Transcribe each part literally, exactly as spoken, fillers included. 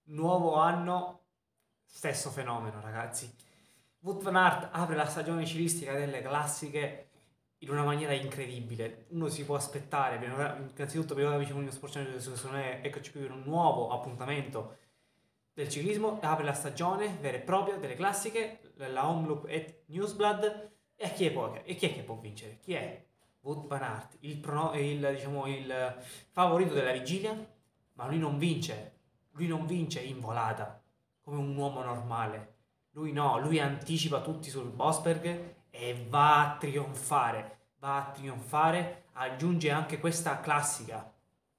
nuovo anno, stesso fenomeno, ragazzi. Wout van Aert apre la stagione ciclistica delle classiche in una maniera incredibile. Uno si può aspettare, innanzitutto per amici con Sport Channel, secondo me, eccoci qui per un nuovo appuntamento del ciclismo. Apre la stagione vera e propria delle classiche, la Omloop e Newsblad. E chi è poi? E chi è che può vincere? Chi è? Wout van Aert, il, prono, il, diciamo, il favorito della vigilia, ma lui non vince. Lui non vince in volata come un uomo normale. Lui no, lui anticipa tutti sul Bosberg e va a trionfare. Va a trionfare, aggiunge anche questa classica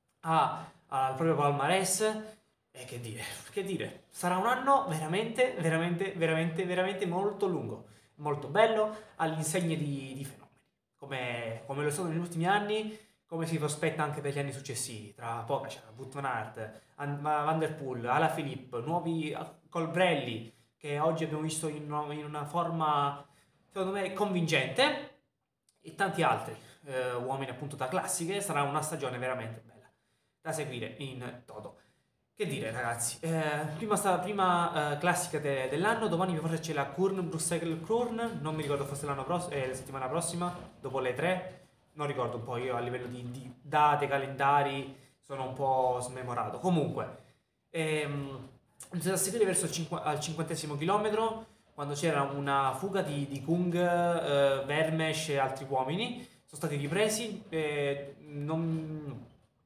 a, al proprio palmarès. E che dire, che dire, sarà un anno veramente, veramente, veramente, veramente molto lungo, molto bello, all'insegne di, di fenomeni, come, come lo sono negli ultimi anni, come si prospetta anche per gli anni successivi, tra Pogacar, Wout van Aert, Van der Poel, Alaphilippe, nuovi Colbrelli, che oggi abbiamo visto in una, in una forma, secondo me, convincente, e tanti altri eh, uomini appunto da classiche. Sarà una stagione veramente bella da seguire in toto. Che dire, ragazzi, eh, prima, sta, prima eh, classica de, dell'anno, domani forse c'è la Kurn, Bruxelles Kurn, non mi ricordo, forse l'anno prossimo, eh, la settimana prossima, dopo le tre, non ricordo un po', io a livello di, di date, calendari, sono un po' smemorato. Comunque, ehm, iniziato a seguire verso il cinqu- al cinquantesimo chilometro, quando c'era una fuga di, di Kung, eh, Vermesh e altri uomini, sono stati ripresi, eh, non...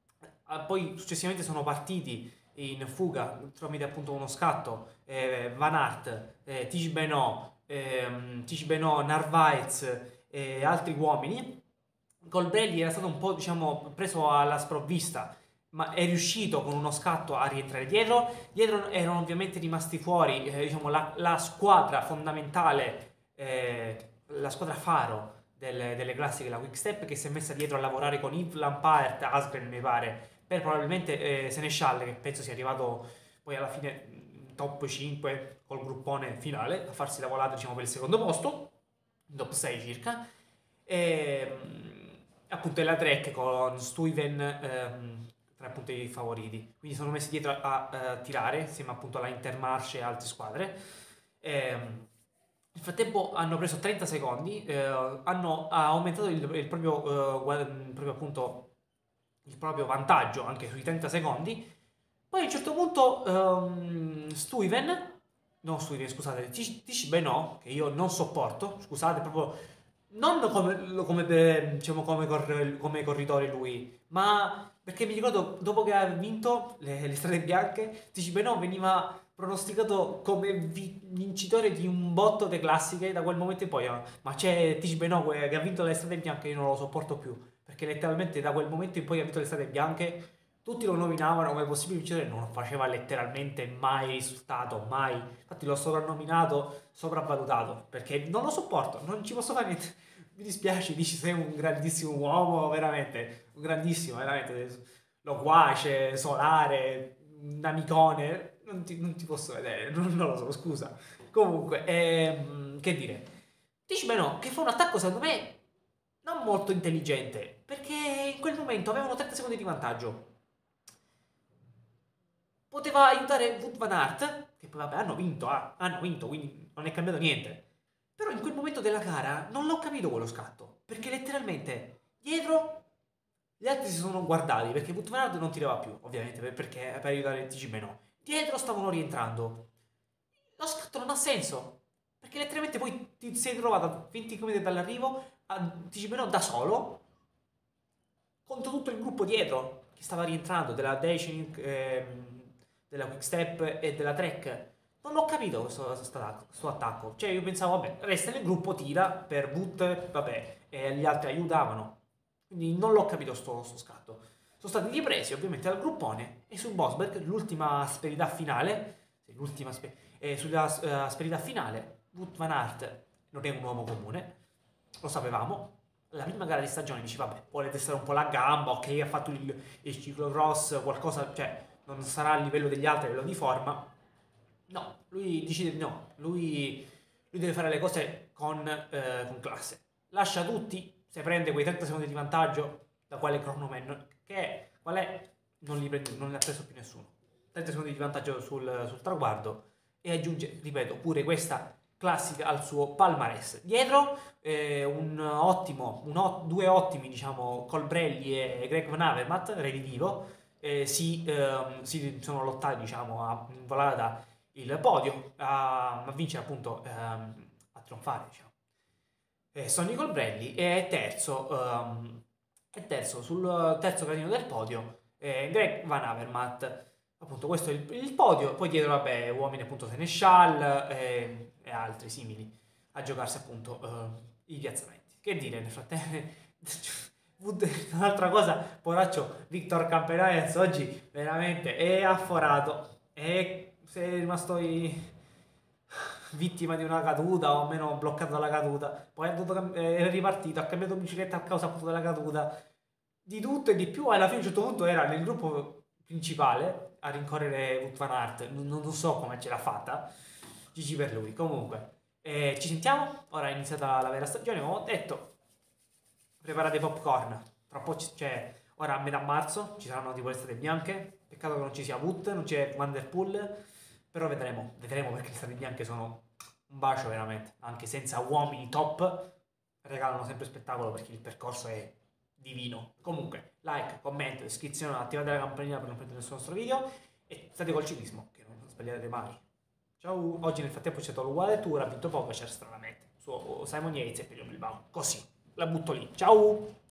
poi successivamente sono partiti in fuga tramite appunto uno scatto, eh, Van Aert, eh, Tish Benoit, eh, Tish Benoit, Narvaez e altri uomini. Colbrelli era stato un po', diciamo, preso alla sprovvista, ma è riuscito con uno scatto a rientrare dietro. Dietro erano ovviamente rimasti fuori, eh, diciamo, la, la squadra fondamentale, eh, la squadra faro delle, delle classiche, la Quick Step, che si è messa dietro a lavorare con Yves Lampaert, Asgren mi pare, per probabilmente eh, Seneschal, che penso sia arrivato poi alla fine top cinque col gruppone finale, a farsi la volata, diciamo, per il secondo posto, top sei circa. E appunto è la Trek con Stuyven ehm, tra appunto i favoriti, quindi sono messi dietro a, a, a tirare insieme appunto alla Intermarché e altre squadre. Ehm, nel frattempo hanno preso trenta secondi, eh, hanno ha aumentato il, il, proprio, eh, il proprio appunto il proprio vantaggio anche sui trenta secondi. Poi a un certo punto um, Stuyven, no Stuyven scusate, Tish Benoit, che io non sopporto, scusate, proprio non come, come, per, diciamo, come, corri, come corridore lui, ma perché mi ricordo dopo che ha vinto le, le strade bianche, Tish Benoit veniva pronosticato come vi- vincitore di un botto di classiche da quel momento in poi. eh. Ma c'è Tish Benoit che ha vinto le strade bianche, io non lo sopporto più, perché letteralmente da quel momento in poi ha vinto le strade bianche. Tutti lo nominavano come possibile vincitore, non faceva letteralmente mai risultato, mai. Infatti l'ho soprannominato, sopravvalutato, perché non lo sopporto, non ci posso fare niente. Mi dispiace, dici sei un grandissimo uomo, veramente, un grandissimo, veramente. Loquace, solare, un amicone, non ti, non ti posso vedere, non, non lo so, scusa. Comunque, ehm, che dire. Dici beh no, che fa un attacco secondo me non molto intelligente, perché in quel momento avevano trenta secondi di vantaggio. Poteva aiutare Wout van Aert, che poi vabbè hanno vinto, ah, hanno vinto, quindi non è cambiato niente. Però in quel momento della gara non l'ho capito quello scatto, perché letteralmente dietro gli altri si sono guardati, perché Wout van Aert non tirava più, ovviamente, perché per aiutare il T G B no. Dietro stavano rientrando. Lo scatto non ha senso, perché letteralmente poi ti sei trovato a venti chilometri dall'arrivo a T G B no da solo, contro tutto il gruppo dietro, che stava rientrando, della Decinic, ehm, della Quickstep e della Trek. Non l'ho capito questo, questo attacco, questo attacco. Cioè io pensavo, vabbè, resta nel gruppo, tira per boot, vabbè, e gli altri aiutavano. Quindi non l'ho capito sto, sto scatto. Sono stati ripresi ovviamente dal gruppone e su Bosberg, l'ultima asperità finale, l'ultima aspe- eh, sulla uh, asperità finale, Wout van Aert non è un uomo comune, lo sapevamo. La prima gara di stagione dici, vabbè, vuole testare un po' la gamba, ok, ha fatto il, il ciclocross, qualcosa, cioè non sarà a livello degli altri, a livello di forma. No, lui decide di no, lui, lui deve fare le cose con, eh, con classe. Lascia tutti, se prende quei trenta secondi di vantaggio, da quale cronoman, che è, qual è, non li, prende, non li ha preso più nessuno. trenta secondi di vantaggio sul, sul traguardo e aggiunge, ripeto, pure questa classica al suo palmarès. Dietro eh, un ottimo, un o- due ottimi, diciamo, Colbrelli e Greg Van Avermaet, redivivo, eh, si, ehm, si sono lottati, diciamo, a volare da il podio, a, a vincere appunto, ehm, a trionfare, diciamo. Eh, Sonny Colbrelli è terzo, ehm, è terzo sul terzo gradino del podio, eh, Greg Van Avermaet. Appunto, questo è il, il podio. Poi dietro, vabbè, uomini appunto Seneschal eh, e altri simili a giocarsi appunto eh, i piazzamenti. Che dire, nel frattempo, un'altra cosa, poraccio, Victor Campenaez oggi veramente è afforato, è, è rimasto i- vittima di una caduta o almeno bloccato dalla caduta. Poi è, dovuto cam- è ripartito, ha cambiato bicicletta a causa appunto della caduta. Di tutto e di più, alla fine a un certo punto era nel gruppo principale a rincorrere Wout van Aert, non, non so come ce l'ha fatta, G G per lui. Comunque, eh, ci sentiamo, ora è iniziata la vera stagione, come ho detto, preparate i popcorn, tra un po' c- cioè, ora a metà marzo ci saranno tipo le estate bianche, peccato che non ci sia Wout, non c'è Van der Poel, però vedremo, vedremo perché le estate bianche sono un bacio veramente, anche senza uomini top, regalano sempre spettacolo perché il percorso è divino. Comunque, like, commento, iscrizione, attivate la campanella per non perdere nessun nostro video e state col ciclismo, che non sbagliate mai. Ciao, oggi nel frattempo c'è stato l'uguale tour, ha vinto poco, c'era stranamente, su Simon Yates e Pelio Bilbao. Così, la butto lì. Ciao!